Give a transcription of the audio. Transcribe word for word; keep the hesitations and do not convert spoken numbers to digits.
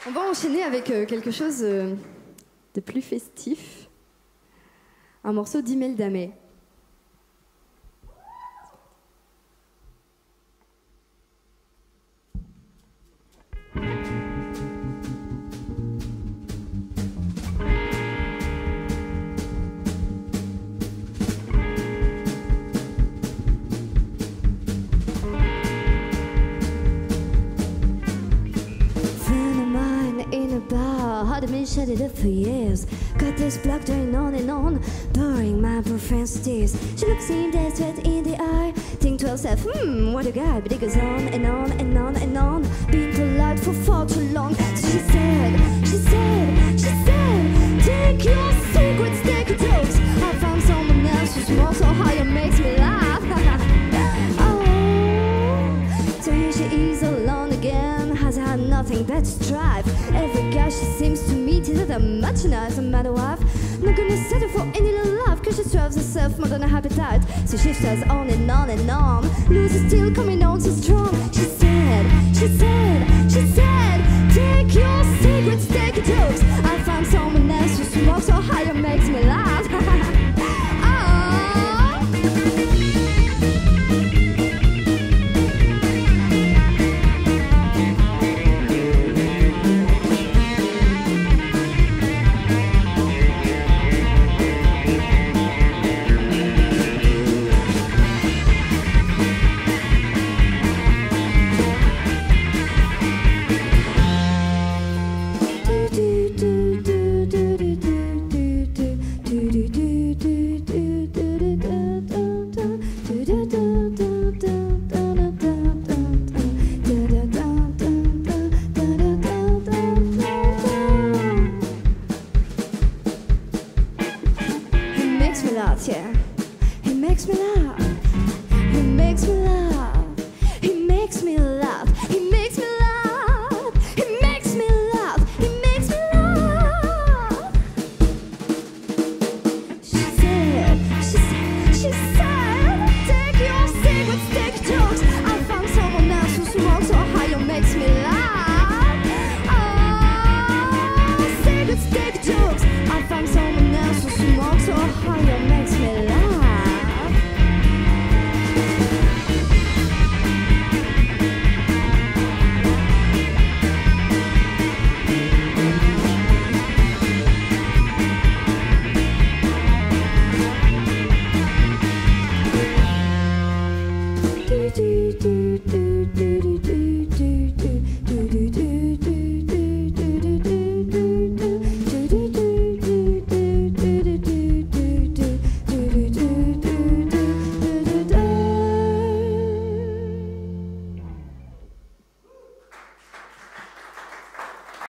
On va enchaîner avec euh, quelque chose euh, de plus festif. Un morceau d'Imelda May. Had been shut it up for years. Got this block going on and on, boring my profansities. She looks in desperate in the eye. Think to herself, hmm, what a guy. But it goes on and on and on and on. Being polite for far too long. So she said, she said, she said, take your secrets, take your jokes. I found someone else who's more so higher, makes me laugh. Oh, so here she is alone again. Has had nothing but strife. Every guy she seems to meet is a much nicer matter wife. Not gonna settle for any little life, cause she strives herself more than a appetite. So she starts on and on and on. Loses still coming on so strong. She said, she said, she said